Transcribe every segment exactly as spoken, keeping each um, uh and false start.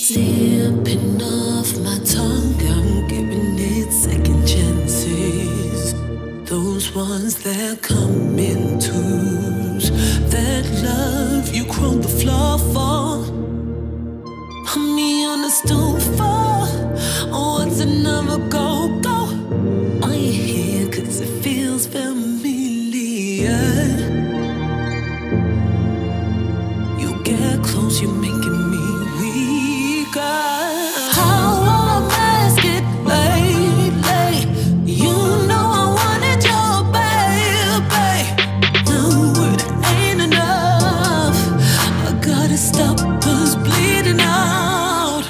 Slipping off my tongue, I'm giving it second chances. Those ones that come in twos, that love you crawl the floor for. Put me on the stool for, oh, what's another go, go? Are you here cause it feels familiar? You get close, you're making me weaker. How I mask it lately? You know I wanted your baby. No, it ain't enough. I gotta stop us bleeding out.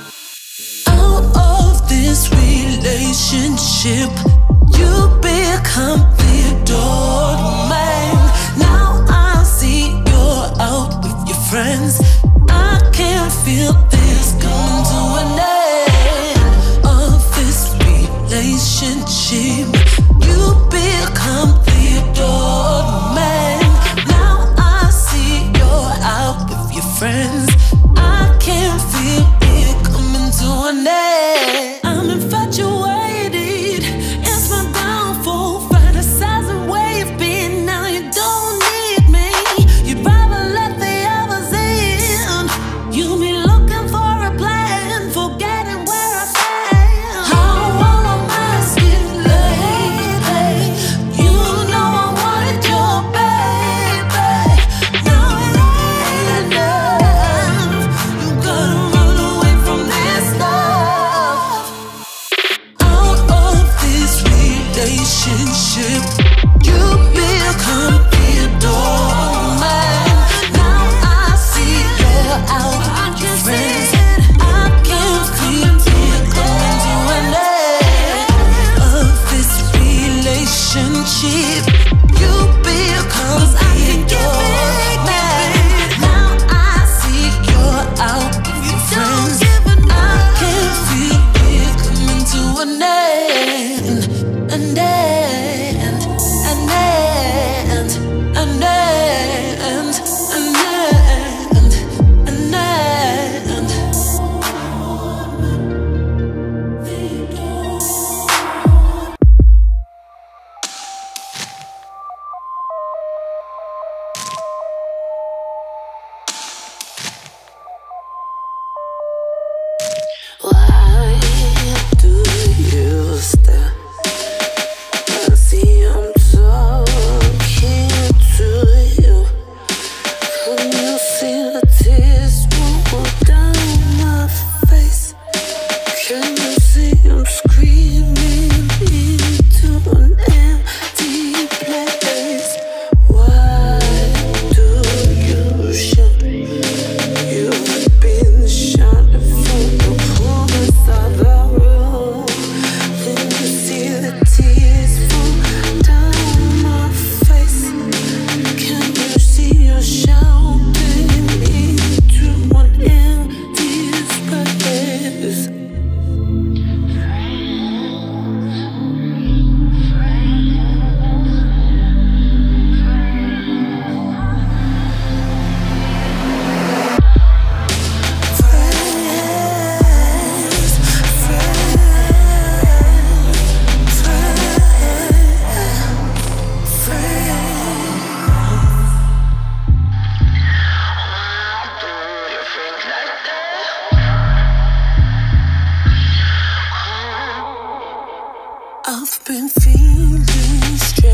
Out of this relationship, you become the adored man. Now I see you're out with your friends. I can't feel this coming to an end of this relationship. You become the adored man. Now I see you're out with your friends. I can't feel it coming to an end. I'm infatuated, it's my downfall. Fantasizing where you've been, now you don't need me. You'd rather let the others in. You be looking for a plan, forgetting where I stand. How will I mask it lately? You know I wanted your baby. Now it ain't enough. You gotta run away from this love. Out of this relationship, you become the adored man. Now I see you're out with your friends. I can't feel it coming to an end of this relationship. You become the adored man. Now I see you're out with your friends. I can't feel it coming to an end, an end, an end, an end, an end, an end. Why do you stare? I see I'm talking to you. Can you see the tears roll down my face? Can you see I'm screaming into an empty place? Why do you shout? You've been shouting from the corners of the room. Can you see the tears fall down my face? Can you see you're shouting into an empty space? I've been feeling strange.